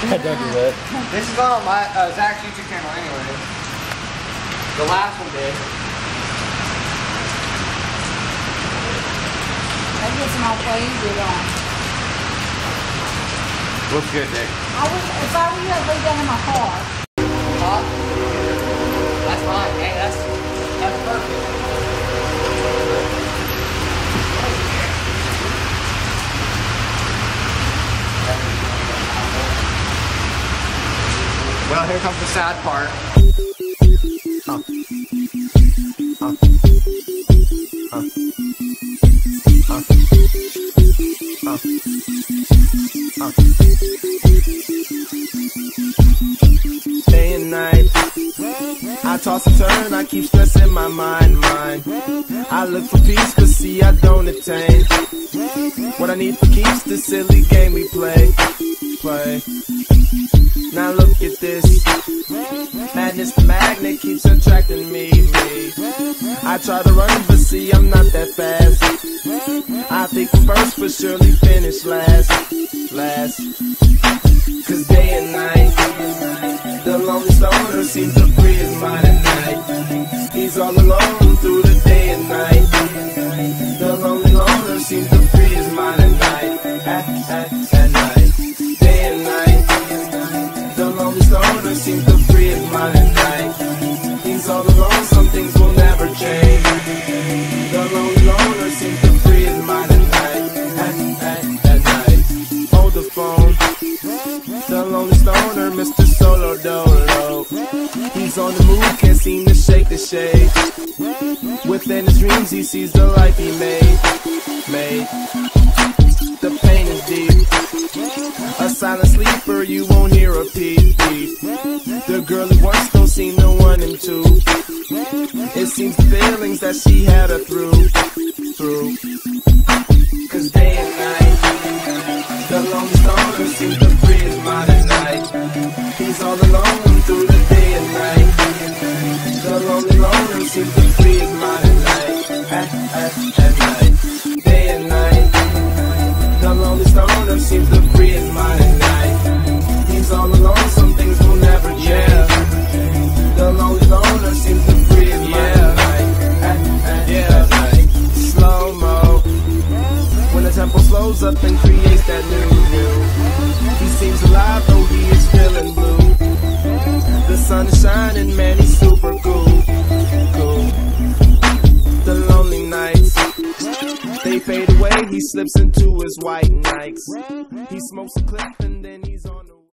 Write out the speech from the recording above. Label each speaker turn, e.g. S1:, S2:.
S1: Don't do that.
S2: This is on my Zach's YouTube channel anyway. The last one did.
S3: That gets them all faded on.
S2: Looks good, Nick.
S3: If I were you, I'd leave that in my car.
S2: Huh? That's fine. Hey, that's perfect. Well, here comes the sad part.
S4: Day and night, I toss and turn, I keep stressing my mind. I look for peace, but see I don't attain what I need for keeps, the silly game we play. Now look at this, madness, the magnet keeps attracting me. I try to run, but see I'm not that fast. I think I'm first, but surely finish last. Cause day and night, the lonely stoner seems to free his mind at night. He's all alone through the day and night. The lonely loner seems to free his mind at night. At night, day and night, the lonely stoner seems to free his mind at night. He's all alone, some things will never change. The lonely loner seems to free his mind at night. At night, hold the phone. The lonely stoner, Mr. Solo Dolo. He's on the move, can't seem to shake the shade. Within his dreams, he sees the life he made. The pain is deep. A silent sleeper, you won't hear a peep. The girl he wants don't seem to want him to. It seems the feelings that she had her through. Cause day and night, the lonely stoner seems to free his mind at night. He's all alone through the day and night. The lonely loner seems to free his mind at night. At night, day and night, the lonely stoner seems to free his mind at night. He's all alone, some things will never change. The lonely loner seems to free his mind at night. At night, slow-mo, when the tempo slows up and creates that new. He seems alive though he is feeling blue. The sun is shining, man, he's super cool. The lonely nights, they fade away, he slips into his white Nikes. He smokes a clip and then he's on the